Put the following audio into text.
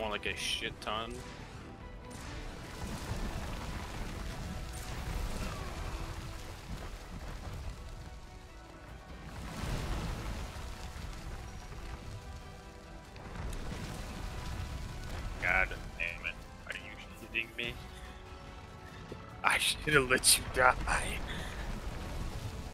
want like a shit ton. God damn it. Are you shitting me? I should have let you die.